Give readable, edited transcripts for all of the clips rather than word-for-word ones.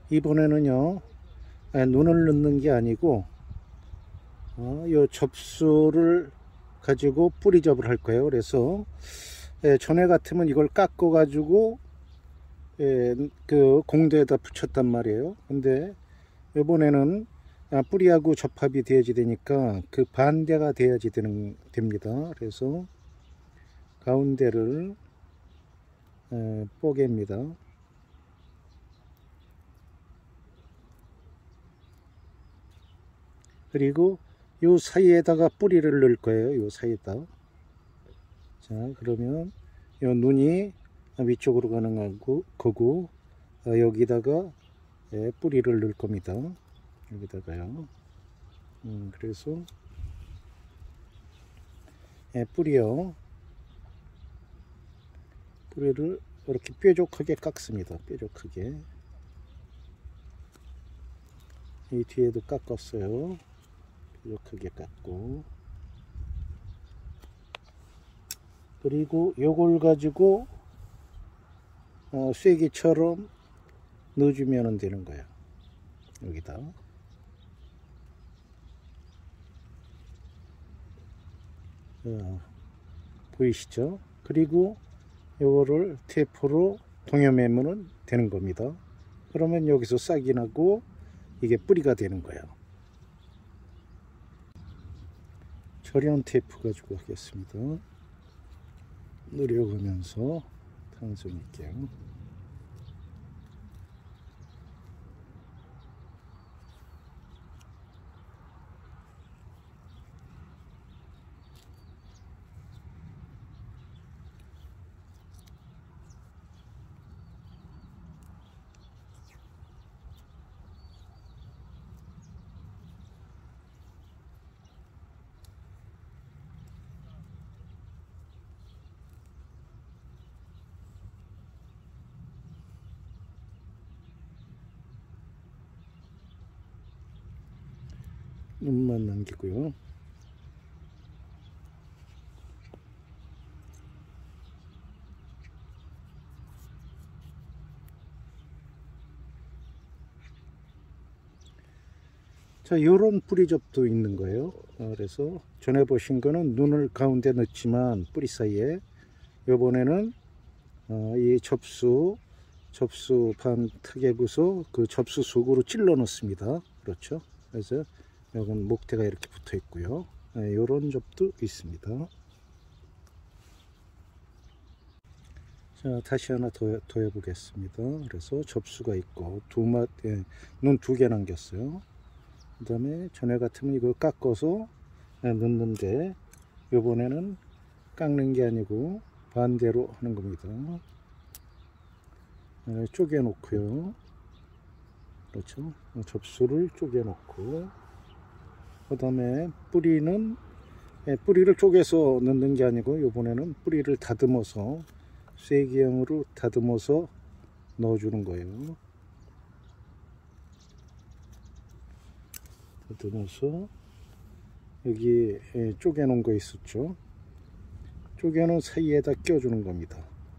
이번에는요, 눈을 넣는 게 아니고 요 접수를 가지고 뿌리접을 할 거예요. 그래서 전에 같으면 이걸 깎아 가지고 그 공대에다 붙였단 말이에요. 근데 이번에는 뿌리하고 접합이 돼야지 되니까 그 반대가 돼야지 됩니다. 그래서 가운데를 뽀갭니다. 그리고 요 사이에다가 뿌리를 넣을 거예요. 요 사이에다. 자, 그러면 요 눈이 위쪽으로 가는 거고 여기다가 뿌리를 넣을 겁니다. 여기다가요. 그래서 뿌리를 이렇게 뾰족하게 깎습니다. 뾰족하게. 이 뒤에도 깎았어요. 뾰족하게 깎고, 그리고 요걸 가지고 쐐기처럼 넣어주면 되는 거예요. 여기다. 보이시죠? 그리고 요거를 테이프로 동여매면 되는 겁니다. 그러면 여기서 싹이 나고 이게 뿌리가 되는 거예요. 절연 테이프 가지고 하겠습니다. 누려가면서 탄성 있게. 눈만 남기고요. 자, 요런 뿌리접도 있는 거예요. 그래서 전에 보신 거는 눈을 가운데 넣지만 뿌리 사이에, 요번에는 이 접수 반 타개부서 그 접수 속으로 찔러 넣습니다. 그렇죠. 그래서 여기는 목대가 이렇게 붙어 있고요. 요런 접도 있습니다. 자, 다시 하나 더 해 보겠습니다. 그래서 접수가 있고 눈 두 개 남겼어요. 그 다음에 전에 같으면 이거 깎아서 넣는데, 요번에는 깎는 게 아니고 반대로 하는 겁니다. 쪼개 놓고요. 그렇죠. 접수를 쪼개 놓고, 그 다음에 뿌리를 쪼개서 넣는 게 아니고 요번에는 뿌리를 다듬어서 쐐기형으로 다듬어서 넣어주는 거예요. 다듬어서 여기 쪼개 놓은 거 있었죠. 쪼개 놓은 사이에다 껴주는 겁니다.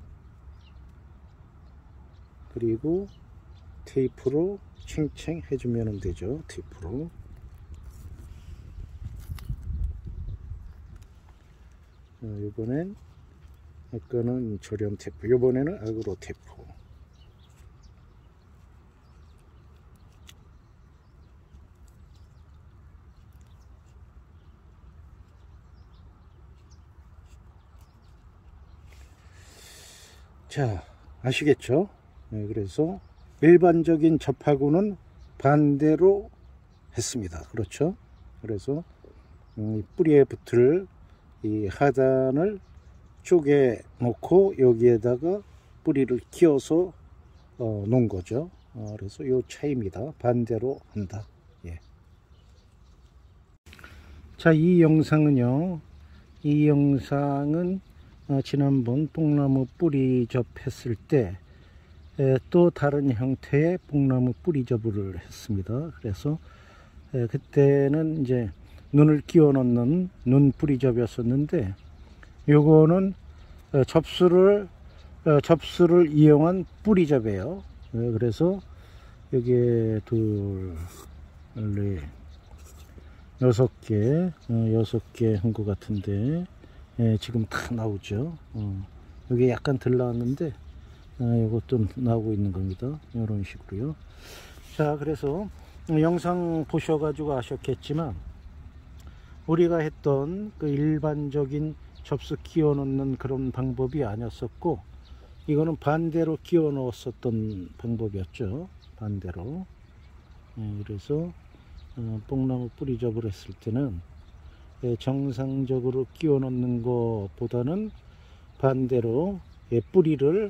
그리고 테이프로 챙챙 해주면 되죠. 테이프로. 이번엔 아까는 절연 테이프, 이번에는 아그로 테이프. 자, 아시겠죠? 그래서 일반적인 접하고는 반대로 했습니다. 그렇죠? 그래서 뿌리에 붙을 이 하단을 쪼개 놓고 여기에다가 뿌리를 끼워서 놓은 거죠. 그래서 요 차이입니다. 반대로 한다. 예. 자, 이 영상은 지난번 뽕나무 뿌리접 했을 때 또 다른 형태의 뽕나무 뿌리접을 했습니다. 그래서 그때는 이제 눈을 끼워 넣는 눈 뿌리접이었었는데, 요거는 접수를 이용한 뿌리접이에요. 그래서 여기에 둘, 넷, 6개, 6개 한 것 같은데, 예, 지금 다 나오죠. 여기 약간 덜 나왔는데, 이것도 나오고 있는 겁니다. 이런 식으로요. 자, 그래서 영상 보셔가지고 아셨겠지만, 우리가 했던 그 일반적인 접수 끼워 넣는 그런 방법이 아니었었고, 이거는 반대로 끼워 넣었었던 방법이었죠. 반대로. 예, 그래서 뽕나무 뿌리접을 했을 때는 정상적으로 끼워 넣는 것보다는 반대로 뿌리를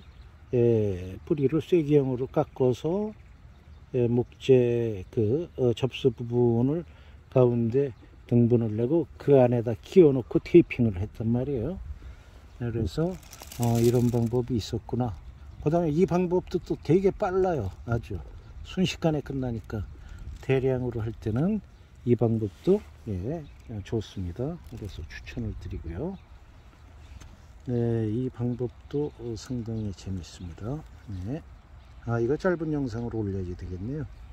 쐐기형으로 깎아서 목재 그 접수 부분을 가운데 등분을 내고 그 안에다 끼워 넣고 테이핑을 했단 말이에요. 그래서 이런 방법이 있었구나. 그 다음에 이 방법도 또 되게 빨라요. 아주 순식간에 끝나니까 대량으로 할 때는 이 방법도 좋습니다. 그래서 추천을 드리고요. 네, 이 방법도 상당히 재밌습니다. 네. 이거 짧은 영상으로 올려야 되겠네요.